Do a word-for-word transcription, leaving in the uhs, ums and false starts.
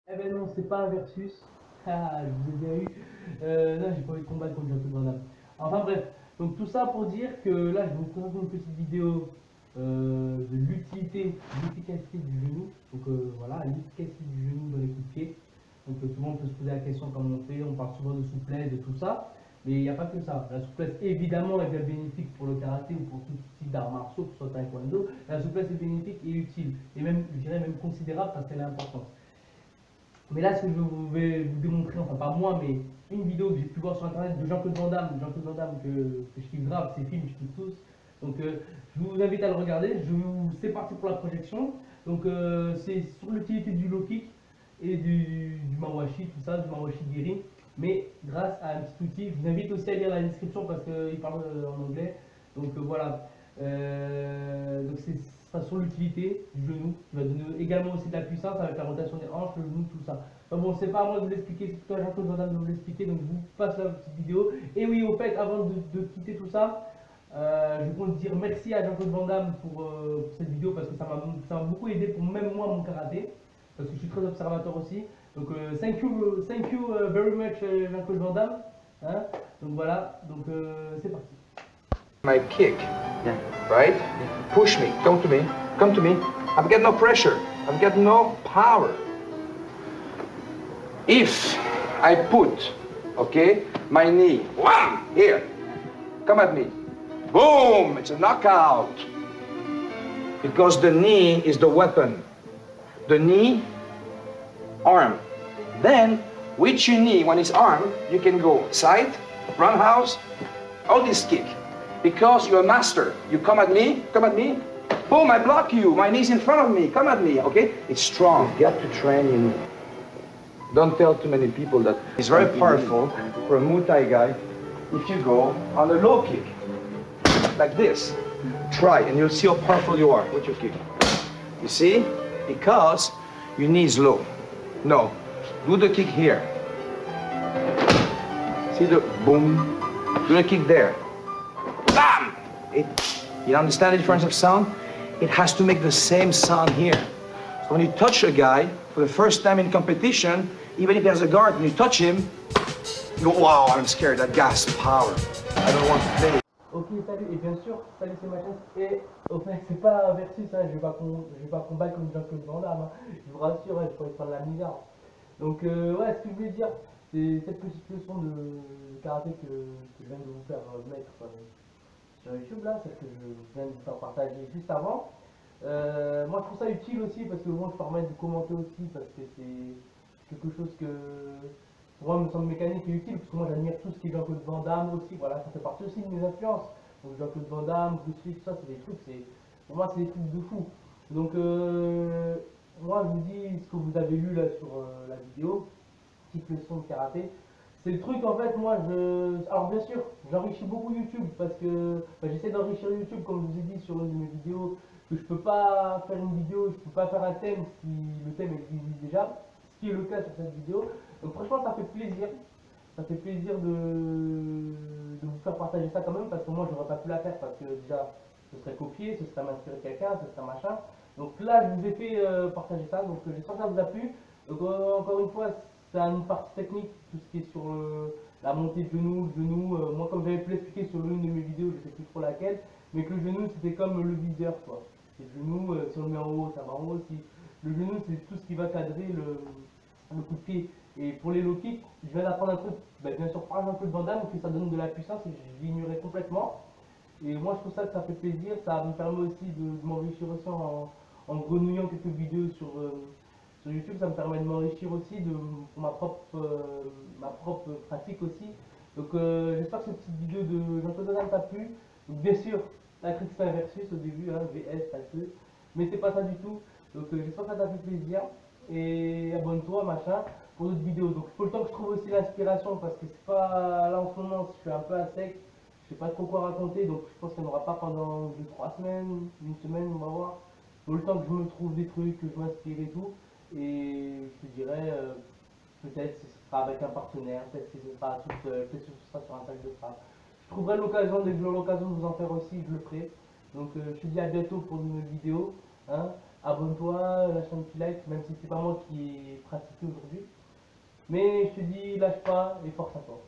Eh ben non, c'est pas un versus. Ah, je vous ai bien eu. Euh, non, j'ai pas envie de combattre contre Jean-Claude Van Damme. Enfin bref, donc tout ça pour dire que là, je vais vous présenter une petite vidéo euh, de l'utilité, de l'efficacité du genou. Donc euh, voilà, l'efficacité du genou dans les coups de pied. Donc euh, tout le monde peut se poser la question comment on fait, on parle souvent de souplesse, de tout ça. Mais il n'y a pas que ça. La souplesse, évidemment, est bien bénéfique pour le karaté ou pour tout type d'arts martiaux, que ce soit taekwondo. La souplesse est bénéfique et utile. Et même, je dirais même considérable parce qu'elle est importante. Mais là, ce que je vais vous démontrer, enfin pas moi, mais une vidéo que j'ai pu voir sur internet de Jean-Claude Van Damme, Jean-Claude Van Damme que, que je kiffe grave, ses films, je kiffe tous. Donc euh, je vous invite à le regarder. Je vous... C'est parti pour la projection. Donc euh, c'est sur l'utilité du low kick et du, du mawashi, tout ça, du mawashi giri. Mais grâce à un petit outil, je vous invite aussi à lire la description parce qu'il parle en anglais. Donc euh, voilà. Euh, donc c'est sera sur l'utilité du genou, qui va donner également aussi de la puissance avec la rotation des hanches, le genou, tout ça. Enfin bon, c'est pas à moi de vous l'expliquer, c'est plutôt à Jean-Claude Van Damme de vous l'expliquer, donc je vous passe la petite vidéo. Et oui, au fait, avant de, de quitter tout ça, euh, je compte dire merci à Jean-Claude Van Damme pour, euh, pour cette vidéo parce que ça m'a beaucoup aidé pour même moi mon karaté, parce que je suis très observateur aussi. Donc euh, thank you, thank you uh, very much Jean-Claude Van Damme. Hein, donc voilà, donc euh, c'est parti. My kick, yeah. Right? Yeah. Push me, come to me, come to me. I've got no pressure, I've got no power. If I put, okay, my knee, wham, here, come at me, boom, it's a knockout. Because the knee is the weapon. The knee, arm. Then, with your knee, when it's arm, you can go side, roundhouse, all this kick. Because you're a master. You come at me, come at me, boom, I block you. My knee's in front of me, come at me, okay? It's strong. You got to train your knee. Don't tell too many people that it's very powerful for a Muay Thai guy if you go on a low kick, like this. Try, and you'll see how powerful you are with your kick. You see? Because your knee is low. No, do the kick here. See the boom? Do the kick there. Bam! It, you understand the difference of sound? It has to make the same sound here. So when you touch a guy for the first time in competition, even if he has a guard, when you touch him, you go, wow, I'm scared, that guy's power. I don't want to play. Ok, salut, et bien sûr, salut, c'est Mathias, et au fait, c'est pas un versus, hein, je vais pas, je vais pas combattre comme Jean-Claude Van Damme, hein, je vous rassure, hein, je pourrais prendre la misère. Donc, euh, ouais, ce que je voulais dire, c'est cette petite leçon de karaté que, que je viens de vous faire mettre euh, sur YouTube, là, celle que je viens de vous faire partager juste avant. Euh, moi, je trouve ça utile aussi, parce que bon, je permets de commenter aussi, parce que c'est quelque chose que, pour moi, me semble mécanique et utile, parce que moi, j'admire tout ce qui est Jean-Claude Van Damme aussi, voilà, ça fait partie aussi de mes influences. Donc, Jean-Claude Van Damme, Bruce Lee, tout ça, c'est des trucs, c'est, pour moi, c'est des trucs de fou. Donc, euh, moi, je vous dis ce que vous avez lu là sur euh, la vidéo, petite leçon de karaté. C'est le truc, en fait, moi, je... Alors, bien sûr, j'enrichis beaucoup YouTube, parce que bah, j'essaie d'enrichir YouTube, comme je vous ai dit sur une de mes vidéos, que je peux pas faire une vidéo, je peux pas faire un thème si le thème existe déjà, ce qui est le cas sur cette vidéo. Donc franchement, ça fait plaisir, ça fait plaisir de, de vous faire partager ça quand même, parce que moi, j'aurais pas pu la faire, parce que déjà, ce serait copié, ce serait m'inspirer quelqu'un, ce serait machin. Donc là, je vous ai fait euh, partager ça, donc euh, j'espère que ça vous a plu. Donc euh, encore une fois, c'est une partie technique, tout ce qui est sur euh, la montée de genou, le genou. Euh, moi, comme j'avais pu l'expliquer sur l'une de mes vidéos, je sais plus trop laquelle, mais que le genou, c'était comme le viseur, quoi. Le genou, euh, si on le met en haut, ça va en haut aussi. Le genou, c'est tout ce qui va cadrer le, le coup de pied. Et pour les low kicks, je viens d'apprendre un truc, ben, bien sûr par exemple le Van Damme, que ça donne de la puissance et je l'ignorais complètement. Et moi je trouve ça que ça fait plaisir, ça me permet aussi de, de m'enrichir aussi en, en grenouillant quelques vidéos sur, euh, sur YouTube, ça me permet de m'enrichir aussi de pour ma propre, euh, ma propre pratique aussi. Donc euh, j'espère que cette petite vidéo de Jean-Claude Van Damme t'a plu. Donc bien sûr, la critique c'est un versus au début, hein, V S, pas que. Mais c'est pas ça du tout. Donc euh, j'espère que ça t'a fait plaisir. Et abonne-toi, machin, pour d'autres vidéos. Donc il faut le temps que je trouve aussi l'inspiration, parce que c'est pas là en ce moment, je suis un peu à sec, je sais pas trop quoi raconter, donc je pense qu'il n'y en aura pas pendant deux trois semaines, une semaine, on va voir. Il faut le temps que je me trouve des trucs, que je m'inspire et tout. Et je te dirais, euh, peut-être ce sera avec un partenaire, peut-être que ce sera tout seul, peut-être que ce sera sur un sac de frappe. Je trouverai l'occasion, dès que j'aurai l'occasion de vous en faire aussi, je le ferai. Donc euh, je te dis à bientôt pour une nouvelle vidéo. Hein. abonne-toi, lâche un petit like, même si c'est pas moi qui ai pratiqué aujourd'hui. Mais je te dis, lâche pas et force à toi.